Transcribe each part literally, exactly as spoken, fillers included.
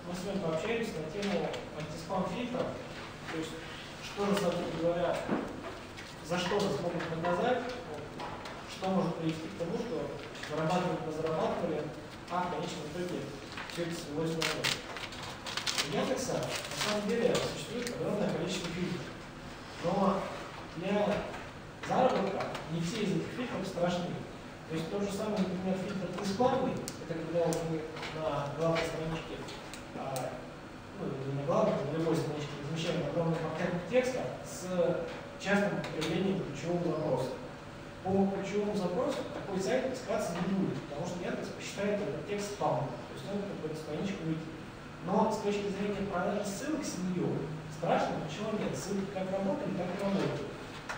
мы с вами пообщаемся на тему антиспам-фильтров, то есть, что же, собственно говоря, за что нас могут наказать, что может привести к тому, что зарабатывали, мы зарабатывали, а в конечном итоге все это свелось на ноль. У Яндекса на самом деле существует огромное количество фильтров, но для заработка не все из этих фильтров страшны. То есть тот же самый, например, фильтр бесплатный, это когда вы на главной страничке, а, ну, не на главной, но на любой страничке размещаем огромный пакет текста с частым употреблением ключевого запроса. По ключевому запросу такой сайт искаться не будет, потому что Яндекс посчитает этот текст спамом, то есть он как бы на страничку выйдет. Но с точки зрения продажи ссылок с нее страшно ничего нет. Ссылки как работали, так и работают.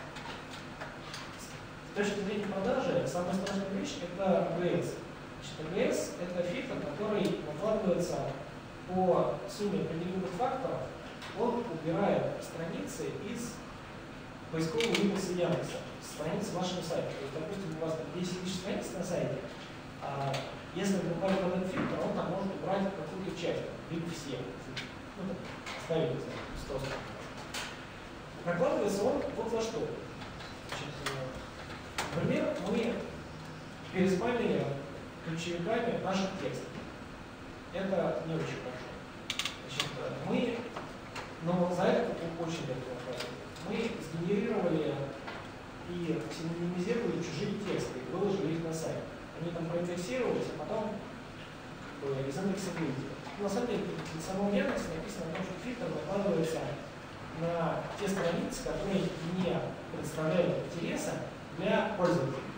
С точки зрения продажи самая страшная вещь это эй би эс. эй би эс это фильтр, который накладывается по сумме определенных факторов, он убирает страницы из поискового индекса Яндекса, страницы вашего сайта. То есть, допустим, у вас там десять тысяч страниц на сайте, а если вы добавите этот фильтр, он там может убрать какую-то часть, либо все. Ну, оставить сто страниц. Накладывается он вот за что. Значит, например, мы переспамили ключевиками наших текстов. Это не очень хорошо. Значит, мы, но за это очень легко накладывать. Мы сгенерировали и синонимизировали чужие тексты и выложили их на сайт. Они там проиндексировались, а потом как бы, из индекса вылетели. На самом деле, в самом Яндексе написано, что фильтр накладывается на те страницы, которые не представляют интереса для пользователей.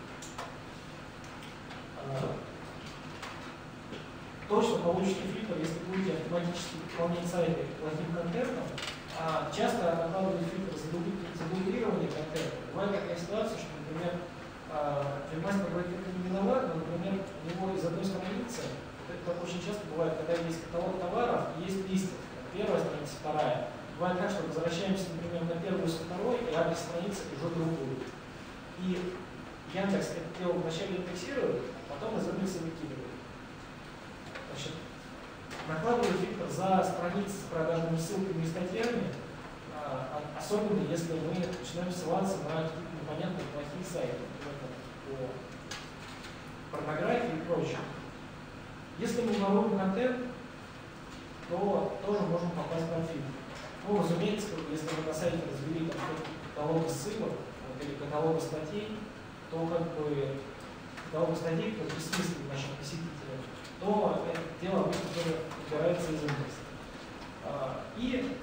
Точно получите фильтр, если будете автоматически выполнять сайты плохим контентом. А часто накладывают фильтр за дублирование контента. Бывает такая ситуация, что, например, вебмастер вроде как не виноват, но, например, у него из одной страницы, это очень часто бывает, когда есть каталог товаров и есть листинг. Первая страница, вторая. Бывает так, что возвращаемся, например, на первую со второй, и адрес страницы уже другую. И Яндекс это дело вначале индексирует, а потом из индекса выкидывает. Значит, накладываю фильтр за страницы с продажными ссылками и статьями, особенно если мы начинаем ссылаться на какие-то непонятные плохие сайты, например, по порнографии и прочее. Если мы воруем контент, то тоже можем попасть под фильтр. Ну, разумеется, если вы на сайте развели каталог ссылок или каталог статей, то как бы каталог статей, как бессмысленно нашим посетителям, то это дело обычно тоже убирается из индекса. И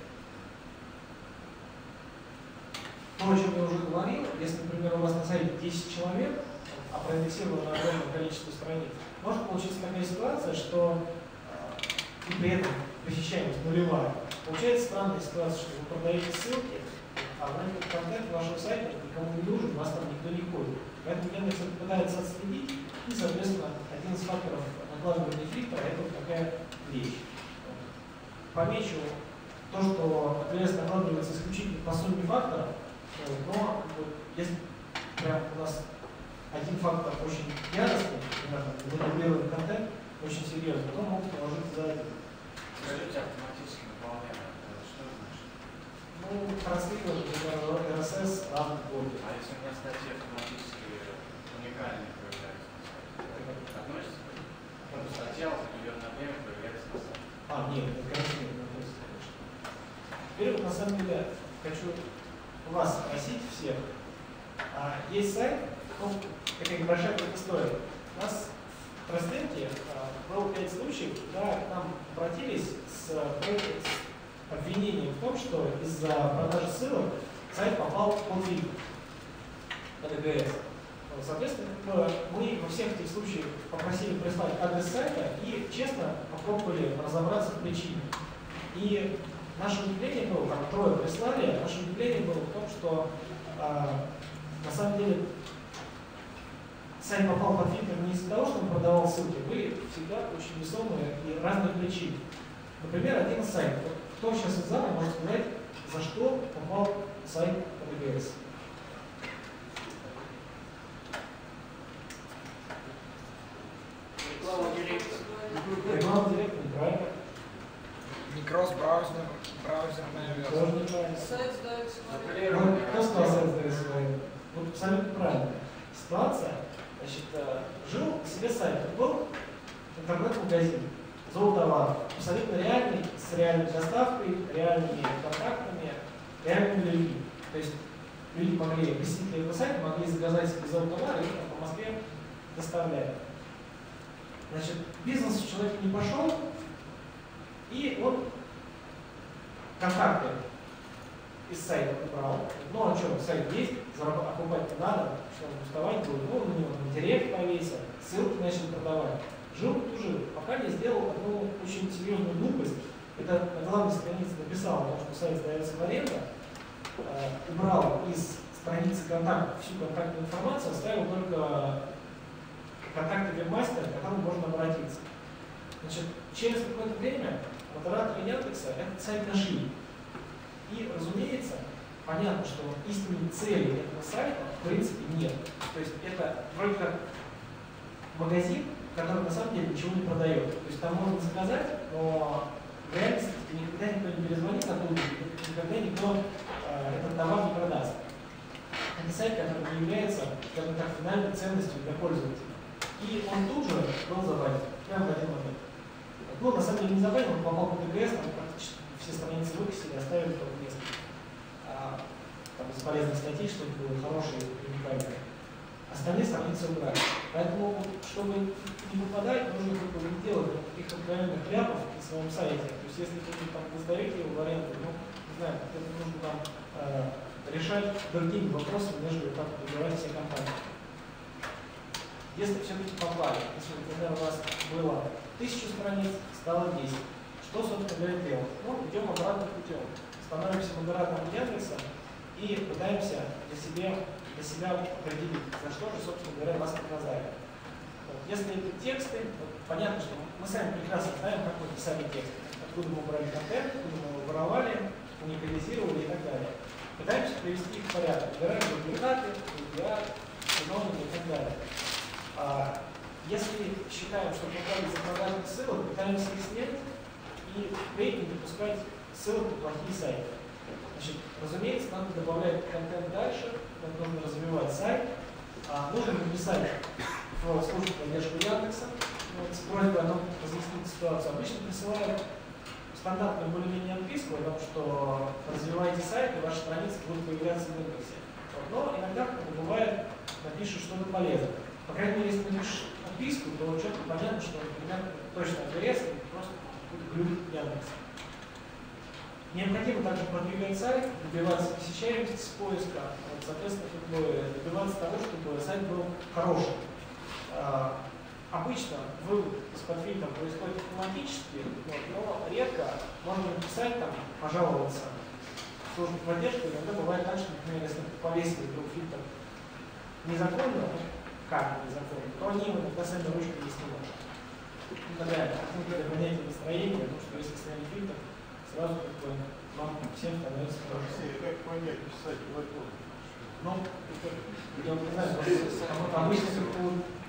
то, о чем я уже говорил, если, например, у вас на сайте десять человек, а проиндексировано огромное количество страниц, может получиться такая ситуация, что и при этом посещаемость нулевая. Получается странная ситуация, что вы продаете ссылки, а вроде как контент вашего сайта никому не нужен, у вас там никто не ходит. Поэтому Яндекс пытается отследить, и, соответственно, один из факторов накладывания фильтра – это вот такая вещь. Помечу то, что эй би эс накладывается исключительно по сумме факторов, но если прям у нас один фактор очень яростный, например, мы дублируем контент очень серьезно, то могут положиться за это. Скажите, автоматически выполняем, что это значит? Ну, транслировать, например, эр эс эс равно блоке. А если у меня статьи автоматически уникальные появляются на сайте, относится? Ну, статья в определенное время появляется на сайте. А, нет, это, конечно, не относится, конечно. Теперь вот на самом деле хочу вас спросить всех. А, есть сайт, ну, такая небольшая история. У нас в Трастенке а, было пять случаев, когда к нам обратились с, с обвинением в том, что из-за продажи ссылок сайт попал под фильтр, под эй би эс. Соответственно, мы во всех этих случаях попросили прислать адрес сайта и честно попробовали разобраться в причине. И наше удивление было, там трое прислали, наше удивление было в том, что э, на самом деле сайт попал под фильтр не из-за того, что он продавал ссылки, были всегда очень весомые и разные причины. Например, один сайт. Кто сейчас из зала может сказать, за что попал сайт под эй би эс? Реклама директора. Реклама директора, неправильно. браузер, браузерная версия. Тоже неправильно. Сайт сдает свою. Ну, кто сказал, сайт сдает свою? Вот абсолютно правильно. Ситуация, значит, жил себе сайт, был интернет-магазин, золотовар, абсолютно реальный, с реальной доставкой, реальными контактами, реальными людьми. То есть люди могли, посетители этого сайта могли заказать себе золотовар и их по Москве доставляли. Значит, бизнес у человека не пошел, и он контакты из сайта убрал. Ну, а что, сайт есть, окупать не надо, что он уставать будет. Ну, он на него директ повесил, ссылки начал продавать. Жил, тужил, пока не сделал одну очень серьезную глупость. Это на главной странице написал, потому что сайт сдается в аренду, э, убрал из страницы контактов всю контактную информацию, оставил только контакты вебмастера, к которому можно обратиться. Значит, через какое-то время модераторы Яндекса этот сайт нашли. И, разумеется, понятно, что истинной цели этого сайта в принципе нет. То есть это вроде как магазин, который на самом деле ничего не продает. То есть там можно заказать, но в реальности никогда никто не перезвонит оттуда, никогда никто э, этот товар не продаст. Это сайт, который не является, скажем так, финальной ценностью для пользователя. И он тут же был забанен, прямо в один момент. Ну, на самом деле не забанен, он попал в ТГС, там практически все страницы выкосили, оставили только несколько. А, там бесполезные статьи, чтобы было хорошие и уникальные. Остальные страницы убрали. Поэтому, чтобы не попадать, нужно как бы не делать каких-то откровенных ляпов на своем сайте. То есть, если вы там сдаете его в аренду, ну, не знаю, это нужно там э, решать другими вопросами, нежели как выбирать все компании. Если все-таки попали, если, например, у вас было тысяча страниц, стало десять, что, собственно говоря, делать? Ну, идем обратным путем. Становимся модератором Яндекса и пытаемся для себя, для себя определить, за что же, собственно говоря, вас наказали. Вот. Если это тексты, вот, понятно, что мы сами прекрасно знаем, как мы писали тексты, откуда мы брали контент, откуда мы его воровали, уникализировали и так далее. Пытаемся привести их в порядок, убираем дубликаты, плагиат, синонимы и так далее. А если считаем, что попали за продажных ссылок, пытаемся их снять и впредь не допускать ссылок на плохие сайты. Значит, разумеется, надо добавлять контент дальше, нам нужно развивать сайт, а нужно написать в службу поддержки Яндекса вот, с просьбой о том, разъяснить ситуацию. Обычно присылают стандартную более-менее отписку о том, что развиваете сайт, и ваши страницы будут появляться в индексе. Вот, но иногда, как бывает, напишут что-то полезное. По крайней мере, если напишешь отписку, то четко понятно, что, например, точно адрес просто будет глюк Яндекса. Необходимо также продвигать сайт, добиваться посещаемости с поиска, вот, соответственно, как бы добиваться того, чтобы сайт был хороший. А, обычно вывод из-под фильтра происходит автоматически, вот, но редко можно написать, там, пожаловаться в службу поддержки. Иногда бывает так, что, например, если повесили вдруг фильтр незаконно, как незаконно, то они иногда сами ручкой не снимают. Иногда это понятие настроения, потому что если сняли фильтр, сразу как бы нам всем становится хорошо. Как понять, писать платон? Ну, я не знаю, обычно как-то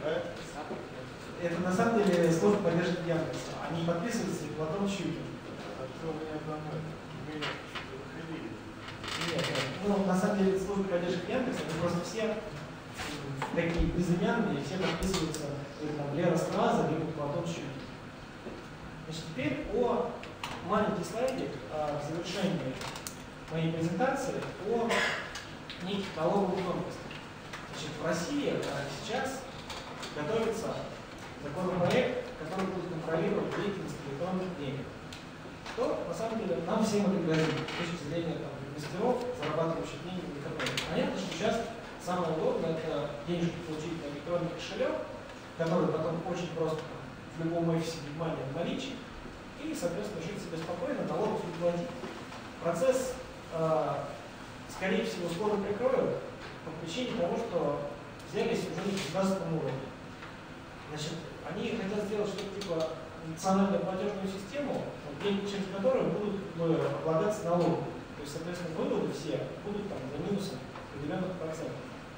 это на самом деле служба поддержки Яндекса. Они подписываются, и Платон Щукин. А кто у меня там меня выходили? Нет, ну на самом деле служба поддержки Яндекса, они просто все такие безымянные, все подписываются там, Лера Страза, либо Платон Щукин. Значит, теперь о маленький слайдик в завершении моей презентации о неких налоговых тонкостях. Значит, в России сейчас готовится законопроект, который будет контролировать деятельность электронных денег. Что, на самом деле, нам всем это грозит с точки зрения там, инвесторов, зарабатывающих деньги в экономике. Понятно, что сейчас самое удобное – это денежки получить на электронный кошелек, который потом очень просто в любом офисе внимания в наличии, и, соответственно, жить себе спокойно, налогов не платить. Процесс, э, скорее всего, скоро прикроют по причине того, что взялись уже на государственном уровне. Значит, они хотят сделать что-то типа национальную платежную систему, деньги через которую будут как бы, облагаться налогом. То есть, соответственно, выводы все будут там за минусом определенных процентов.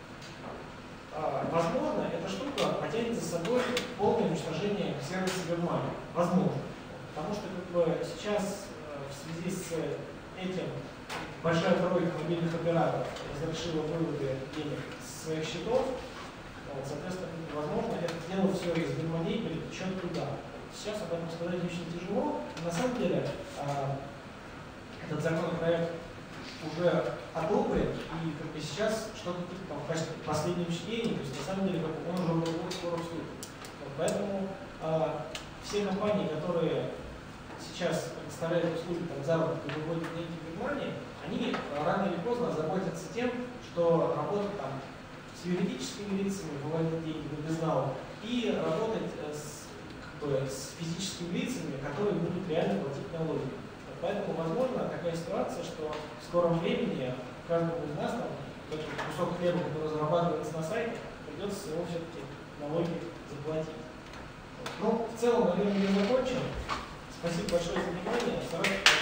А, возможно, эта штука потянет за собой полное уничтожение сервиса WebMoney. Возможно. Потому что как бы, сейчас э, в связи с этим большая тройка мобильных операторов разрешила выводы денег с своих счетов. Вот, соответственно, возможно, это дело все из Бирмании перетечет туда. Сейчас об этом сказать очень тяжело. На самом деле, а, этот законопроект уже одобрен, и как бы сейчас что-то там, в качестве последнего чтения, то есть на самом деле как бы, он уже будет скоро вступит. Вот, поэтому а, все компании, которые сейчас предоставляют услуги там, заработка и выводят деньги в Германии, они рано или поздно озаботятся тем, что работать там с юридическими лицами, выводить деньги на безнал, и работать с, как бы, с физическими лицами, которые будут реально платить налоги. Вот поэтому, возможно, такая ситуация, что в скором времени каждому из нас там, этот кусок хлеба, который зарабатывается на сайте, придется его все-таки налоги заплатить. Вот. Ну, в целом, наверное, я закончил. Спасибо большое за внимание.